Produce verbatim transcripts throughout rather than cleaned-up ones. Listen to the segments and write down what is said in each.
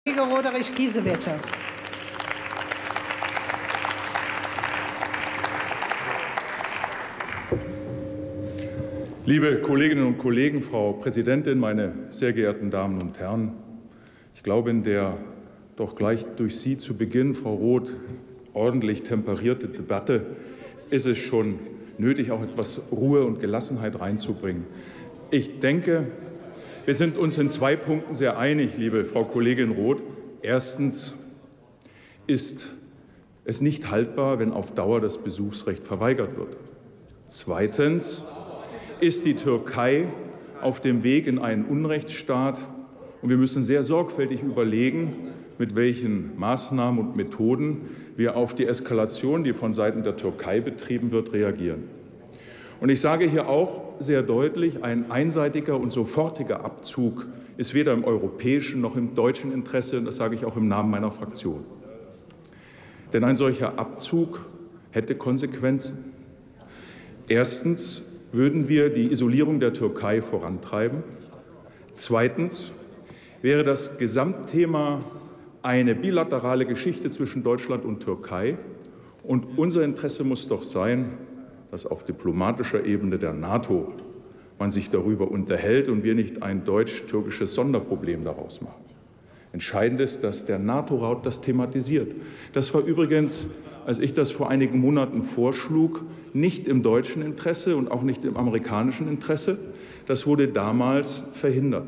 Kollege Roderich-Kiesewetter. Liebe Kolleginnen und Kollegen, Frau Präsidentin, meine sehr geehrten Damen und Herren! Ich glaube, in der doch gleich durch Sie zu Beginn, Frau Roth, ordentlich temperierte Debatte ist es schon nötig, auch etwas Ruhe und Gelassenheit reinzubringen. Ich denke, wir sind uns in zwei Punkten sehr einig, liebe Frau Kollegin Roth. Erstens ist es nicht haltbar, wenn auf Dauer das Besuchsrecht verweigert wird. Zweitens ist die Türkei auf dem Weg in einen Unrechtsstaat, und wir müssen sehr sorgfältig überlegen, mit welchen Maßnahmen und Methoden wir auf die Eskalation, die von Seiten der Türkei betrieben wird, reagieren. Und ich sage hier auch sehr deutlich, ein einseitiger und sofortiger Abzug ist weder im europäischen noch im deutschen Interesse, und das sage ich auch im Namen meiner Fraktion. Denn ein solcher Abzug hätte Konsequenzen. Erstens würden wir die Isolierung der Türkei vorantreiben. Zweitens wäre das Gesamtthema eine bilaterale Geschichte zwischen Deutschland und Türkei. Und unser Interesse muss doch sein, dass auf diplomatischer Ebene der NATO man sich darüber unterhält und wir nicht ein deutsch-türkisches Sonderproblem daraus machen. Entscheidend ist, dass der NATO-Rat das thematisiert. Das war übrigens, als ich das vor einigen Monaten vorschlug, nicht im deutschen Interesse und auch nicht im amerikanischen Interesse. Das wurde damals verhindert.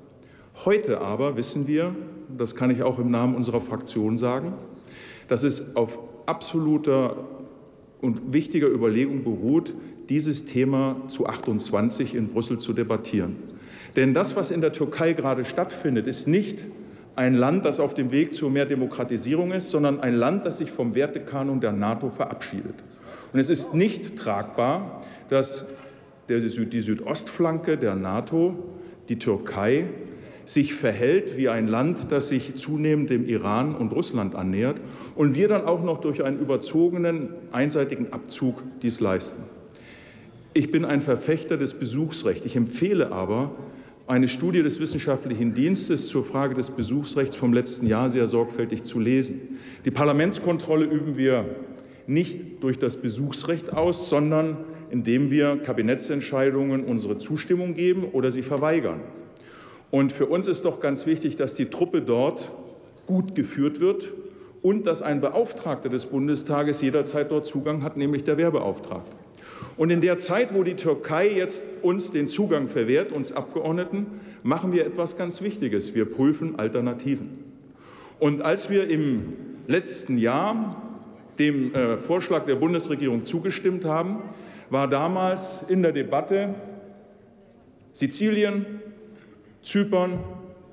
Heute aber wissen wir, das kann ich auch im Namen unserer Fraktion sagen, dass es auf absoluter und wichtiger Überlegung beruht, dieses Thema zu achtundzwanzig in Brüssel zu debattieren. Denn das, was in der Türkei gerade stattfindet, ist nicht ein Land, das auf dem Weg zu mehr Demokratisierung ist, sondern ein Land, das sich vom Wertekanon der NATO verabschiedet. Und es ist nicht tragbar, dass die Südostflanke der NATO, die Türkei, sich verhält wie ein Land, das sich zunehmend dem Iran und Russland annähert, und wir dann auch noch durch einen überzogenen, einseitigen Abzug dies leisten. Ich bin ein Verfechter des Besuchsrechts. Ich empfehle aber, eine Studie des Wissenschaftlichen Dienstes zur Frage des Besuchsrechts vom letzten Jahr sehr sorgfältig zu lesen. Die Parlamentskontrolle üben wir nicht durch das Besuchsrecht aus, sondern indem wir Kabinettsentscheidungen unsere Zustimmung geben oder sie verweigern. Und für uns ist doch ganz wichtig, dass die Truppe dort gut geführt wird und dass ein Beauftragter des Bundestages jederzeit dort Zugang hat, nämlich der Wehrbeauftragte. Und in der Zeit, wo die Türkei jetzt uns den Zugang verwehrt, uns Abgeordneten, machen wir etwas ganz Wichtiges. Wir prüfen Alternativen. Und als wir im letzten Jahr dem äh, Vorschlag der Bundesregierung zugestimmt haben, war damals in der Debatte Sizilien, Zypern,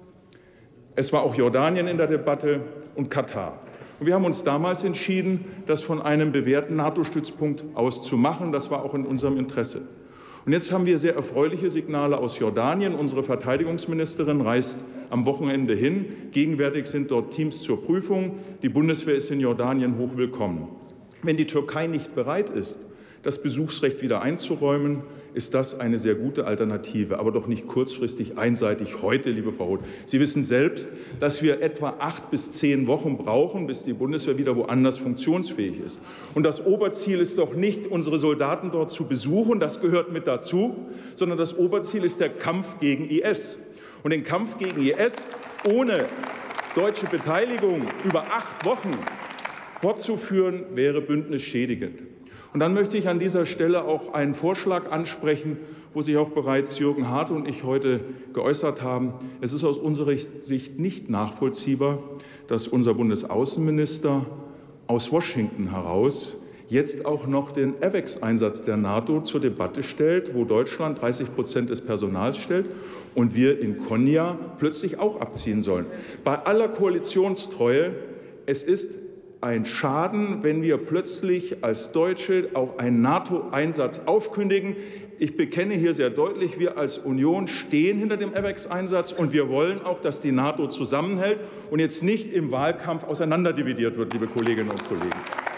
es war auch Jordanien in der Debatte und Katar. Und wir haben uns damals entschieden, das von einem bewährten NATO-Stützpunkt aus zu machen. Das war auch in unserem Interesse. Und jetzt haben wir sehr erfreuliche Signale aus Jordanien. Unsere Verteidigungsministerin reist am Wochenende hin. Gegenwärtig sind dort Teams zur Prüfung. Die Bundeswehr ist in Jordanien hochwillkommen. Wenn die Türkei nicht bereit ist, das Besuchsrecht wieder einzuräumen, ist das eine sehr gute Alternative, aber doch nicht kurzfristig einseitig heute, liebe Frau Roth. Sie wissen selbst, dass wir etwa acht bis zehn Wochen brauchen, bis die Bundeswehr wieder woanders funktionsfähig ist. Und das Oberziel ist doch nicht, unsere Soldaten dort zu besuchen, das gehört mit dazu, sondern das Oberziel ist der Kampf gegen I S. Und den Kampf gegen I S ohne deutsche Beteiligung über acht Wochen fortzuführen, wäre bündnisschädigend. Und dann möchte ich an dieser Stelle auch einen Vorschlag ansprechen, wo sich auch bereits Jürgen Harte und ich heute geäußert haben. Es ist aus unserer Sicht nicht nachvollziehbar, dass unser Bundesaußenminister aus Washington heraus jetzt auch noch den AWACS-Einsatz der NATO zur Debatte stellt, wo Deutschland dreißig Prozent des Personals stellt und wir in Konya plötzlich auch abziehen sollen. Bei aller Koalitionstreue, es ist ein Schaden, wenn wir plötzlich als Deutsche auch einen NATO-Einsatz aufkündigen. Ich bekenne hier sehr deutlich, wir als Union stehen hinter dem AWACS-Einsatz und wir wollen auch, dass die NATO zusammenhält und jetzt nicht im Wahlkampf auseinanderdividiert wird, liebe Kolleginnen und Kollegen.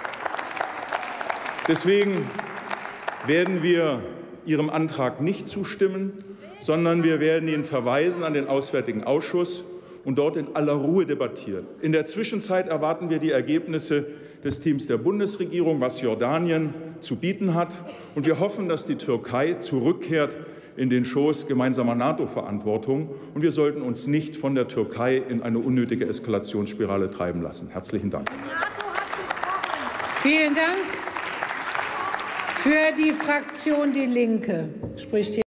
Deswegen werden wir Ihrem Antrag nicht zustimmen, sondern wir werden ihn verweisen an den Auswärtigen Ausschuss. und dort in aller Ruhe debattieren. In der Zwischenzeit erwarten wir die Ergebnisse des Teams der Bundesregierung, was Jordanien zu bieten hat. Und wir hoffen, dass die Türkei zurückkehrt in den Schoß gemeinsamer NATO-Verantwortung. Und wir sollten uns nicht von der Türkei in eine unnötige Eskalationsspirale treiben lassen. Herzlichen Dank. Vielen Dank. Für die Fraktion Die Linke spricht